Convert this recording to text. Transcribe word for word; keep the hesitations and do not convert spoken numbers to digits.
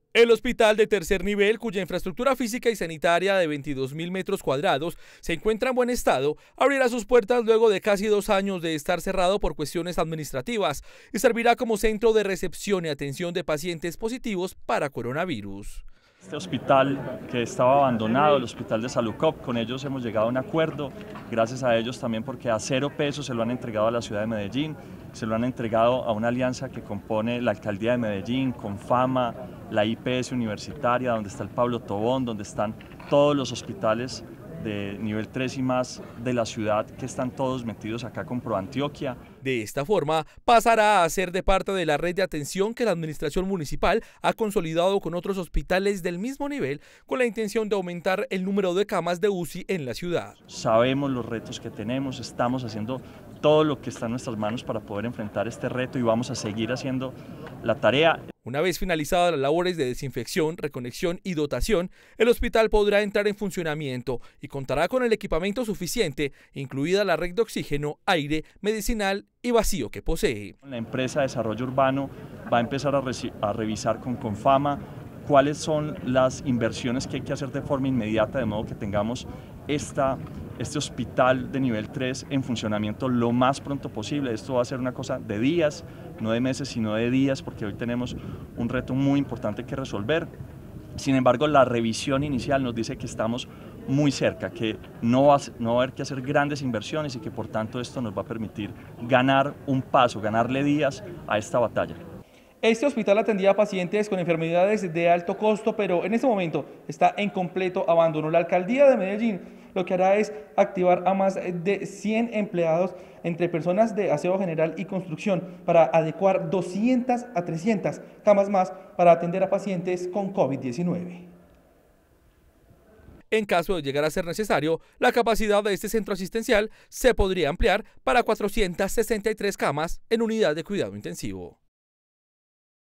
El hospital de tercer nivel, cuya infraestructura física y sanitaria de veintidós mil metros cuadrados se encuentra en buen estado, abrirá sus puertas luego de casi dos años de estar cerrado por cuestiones administrativas y servirá como centro de recepción y atención de pacientes positivos para coronavirus. Este hospital que estaba abandonado, el Hospital de Salucop, con ellos hemos llegado a un acuerdo, gracias a ellos también porque a cero pesos se lo han entregado a la ciudad de Medellín, se lo han entregado a una alianza que compone la Alcaldía de Medellín, Confama, la I P S Universitaria, donde está el Pablo Tobón, donde están todos los hospitales de nivel tres y más de la ciudad que están todos metidos acá con ProAntioquia. De esta forma, pasará a ser de parte de la red de atención que la administración municipal ha consolidado con otros hospitales del mismo nivel con la intención de aumentar el número de camas de U C I en la ciudad. Sabemos los retos que tenemos, estamos haciendo todo lo que está en nuestras manos para poder enfrentar este reto y vamos a seguir haciendo la tarea. Una vez finalizadas las labores de desinfección, reconexión y dotación, el hospital podrá entrar en funcionamiento y contará con el equipamiento suficiente, incluida la red de oxígeno, aire, medicinal y vacío que posee. La empresa de desarrollo urbano va a empezar a, a revisar con Confama cuáles son las inversiones que hay que hacer de forma inmediata, de modo que tengamos esta, este hospital de nivel tres en funcionamiento lo más pronto posible. Esto va a ser una cosa de días, no de meses, sino de días, porque hoy tenemos un reto muy importante que resolver. Sin embargo, la revisión inicial nos dice que estamos muy cerca, que no va, no va a haber que hacer grandes inversiones y que por tanto esto nos va a permitir ganar un paso, ganarle días a esta batalla. Este hospital atendía a pacientes con enfermedades de alto costo, pero en este momento está en completo abandono. La Alcaldía de Medellín lo que hará es activar a más de cien empleados entre personas de aseo general y construcción para adecuar doscientas a trescientas camas más para atender a pacientes con COVID diecinueve. En caso de llegar a ser necesario, la capacidad de este centro asistencial se podría ampliar para cuatrocientas sesenta y tres camas en unidad de cuidado intensivo.